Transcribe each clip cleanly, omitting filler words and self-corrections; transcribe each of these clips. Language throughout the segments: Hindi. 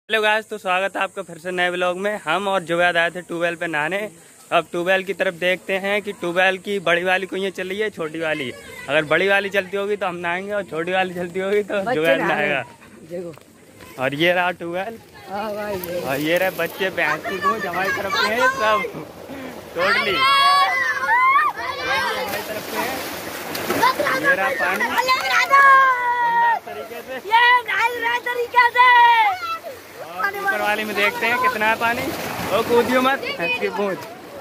हेलो गाइस, तो स्वागत है आपका फिर से नए व्लॉग में। हम और जुवैद आए थे ट्यूबवेल पे नहाने। अब ट्यूबवेल की तरफ देखते हैं कि ट्यूबवेल की बड़ी वाली कुइयाँ चल रही है, छोटी वाली। अगर बड़ी वाली चलती होगी तो हम नहाएंगे और छोटी वाली चलती होगी तो जुवैद नहाएगा। देखो, और ये रहा ट्यूबवेल और ये रहे बच्चे भैंस की पूंछ हमारी तरफ के हैं सब टोटली हमारी तरफ के हैं। ये रहा पानी तरीके से ऊपर वाली में देखते हैं कितना है पानी। और कूदियो मत, इसकी पूंछ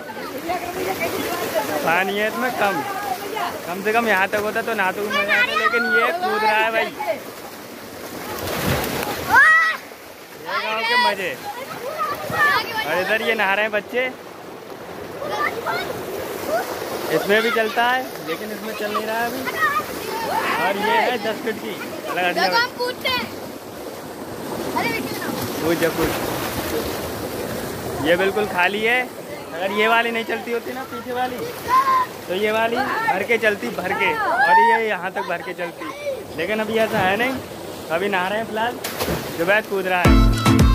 पानी है इसमें कम से कम यहाँ तक होता तो नहाते हुए मजा आता, लेकिन ये कूद रहा है भाई। ये गाँव के मजे। और इधर ये नहा रहे हैं बच्चे। इसमें भी चलता है लेकिन इसमें चल नहीं रहा है अभी। और ये है 10 फीट की कुछ ये बिल्कुल खाली है। अगर ये वाली नहीं चलती होती ना पीछे वाली, तो ये वाली भर के चलती भर के, और ये यहाँ तक भर के चलती। लेकिन अभी ऐसा है नहीं, अभी नहा रहे हैं फिलहाल। जुवैद कूद रहा है।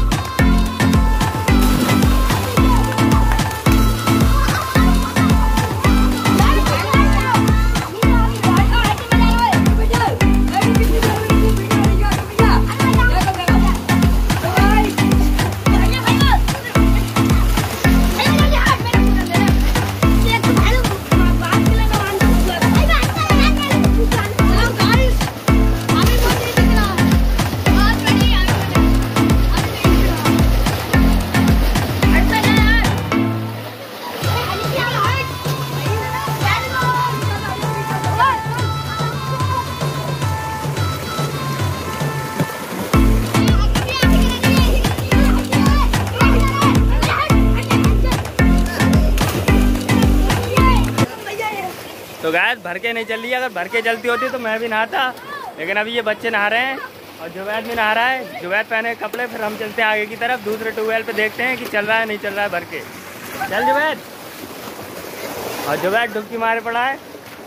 तो गाइस भर के नहीं चल रही है। अगर भर के चलती होती तो मैं भी नहाता, लेकिन अभी ये बच्चे नहा रहे हैं और जुवैद भी नहा रहा है। जुवैद पहने कपड़े, फिर हम चलते हैं आगे की तरफ दूसरे ट्यूबवेल पे, देखते हैं कि चल रहा है नहीं चल रहा है भर के। चल जुवैद। और जुवैद डुबकी मारे पड़ा है।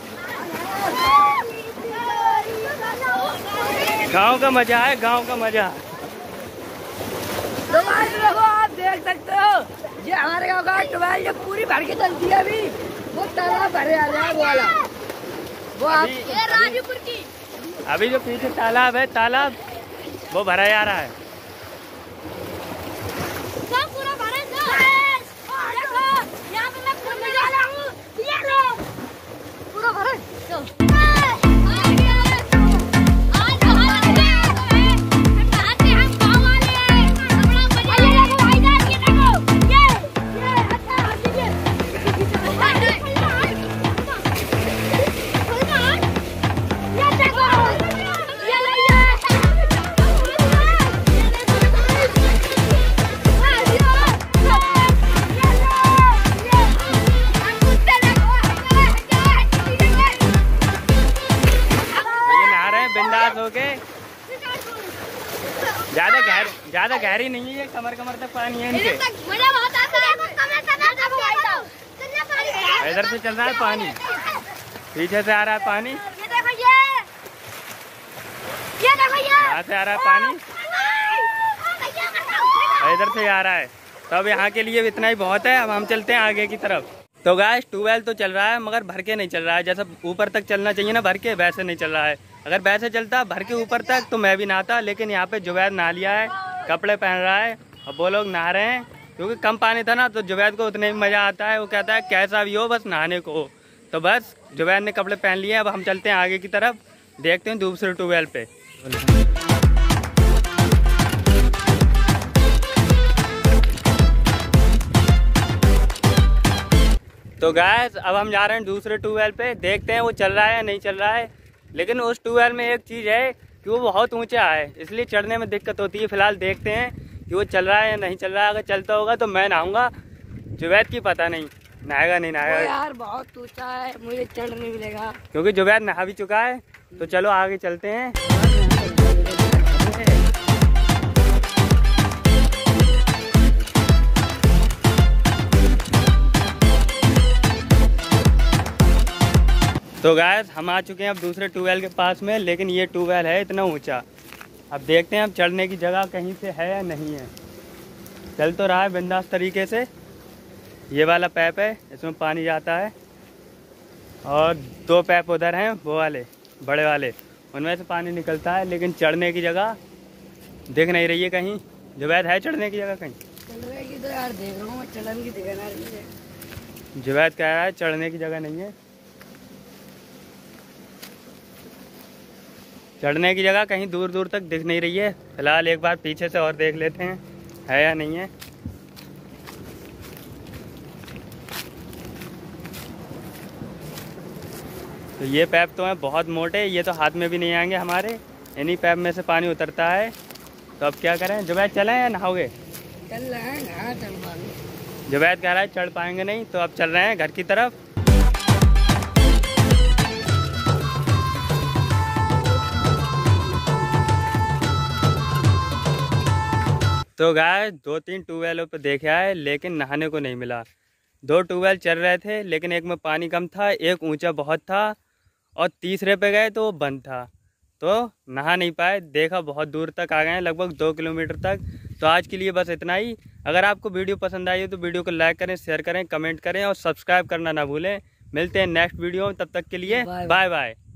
गांव का मजा है, गांव का मजा। आप देख सकते हो ये हमारे गाँव का ट्यूबवेल जो पूरी भर के चलती है। अभी वो तालाब भरे आ रहा है वो वाला, वो आप राजूपुर की। अभी जो पीछे तालाब है, तालाब वो भरा जा रहा है। सब पूरा भरा है। देखो यहाँ पे मैं पूरा भरा है। ज्यादा गहरी नहीं है, कमर तक पानी है इनके। इधर से चल रहा है पानी, पीछे से आ रहा है पानी, यहाँ से आ रहा है पानी, इधर से आ रहा है। तो अब यहाँ के लिए इतना ही बहुत है। अब हम चलते हैं आगे की तरफ। तो गाइस ट्यूबवेल तो चल रहा है मगर भर के नहीं चल रहा है। जैसा ऊपर तक चलना चाहिए ना भर के, वैसे नहीं चल रहा है। अगर वैसे चलता भर के ऊपर तक तो मैं भी नहाता, लेकिन यहाँ पे जुवैद नहा लिया है, कपड़े पहन रहा है और वो लोग नहा रहे हैं। क्योंकि कम पानी था ना, तो जुवैद को उतने में मज़ा आता है। वो कहता है कैसा भी हो बस नहाने को। तो बस जुवैद ने कपड़े पहन लिए। अब हम चलते हैं आगे की तरफ, देखते हैं दूसरे ट्यूबवेल पे। तो गाइस अब हम जा रहे हैं दूसरे ट्यूबवेल पे, देखते हैं वो चल रहा है या नहीं चल रहा है। लेकिन उस ट्यूबवेल में एक चीज़ है कि वो बहुत ऊंचा है, इसलिए चढ़ने में दिक्कत होती है। फिलहाल देखते हैं कि वो चल रहा है या नहीं चल रहा है। अगर चलता होगा तो मैं नहाऊंगा, जुवैद की पता नहीं नहाएगा नहीं नहाएगा। यार बहुत ऊंचा है, मुझे चढ़ नहीं मिलेगा। क्योंकि जुवैद नहा भी चुका है। तो चलो आगे चलते हैं। तो गाइस हम आ चुके हैं अब दूसरे ट्यूबवेल के पास में, लेकिन ये ट्यूबवेल है इतना ऊंचा, अब देखते हैं अब चढ़ने की जगह कहीं से है या नहीं है। चल तो रहा है बिंदास तरीके से। ये वाला पैप है, इसमें पानी जाता है, और 2 पैप उधर हैं वो वाले बड़े वाले, उनमें से पानी निकलता है। लेकिन चढ़ने की जगह दिख नहीं रही है कहीं। जुबैद है चढ़ने की जगह कहीं? चढ़ने की तो यार देख रहा हूँ, चढ़ने की जगह नहीं है। जुबैद कह रहा है चढ़ने की जगह नहीं है। चढ़ने की जगह कहीं दूर दूर तक दिख नहीं रही है। फिलहाल एक बार पीछे से और देख लेते हैं है या नहीं है। तो ये पैप तो हैं बहुत मोटे, ये तो हाथ में भी नहीं आएंगे हमारे। इन्हीं पैप में से पानी उतरता है। तो अब क्या करें जुबैद, चलें या नहाओगे? चल रहे हैं, हाँ चल पाएंगे। जुबैद कह रहा है चढ़ पाएंगे नहीं, तो अब चल रहे हैं घर की तरफ। तो गाय 2-3 ट्यूबवेलों पे देखे आए, लेकिन नहाने को नहीं मिला। 2 ट्यूबवेल चल रहे थे, लेकिन एक में पानी कम था, एक ऊंचा बहुत था, और तीसरे पे गए तो वो बंद था, तो नहा नहीं पाए। देखा बहुत दूर तक आ गए हैं, लगभग 2 किलोमीटर तक। तो आज के लिए बस इतना ही। अगर आपको वीडियो पसंद आई हो तो वीडियो को लाइक करें, शेयर करें, कमेंट करें और सब्सक्राइब करना ना भूलें। मिलते हैं नेक्स्ट वीडियो में, तब तक के लिए बाय बाय।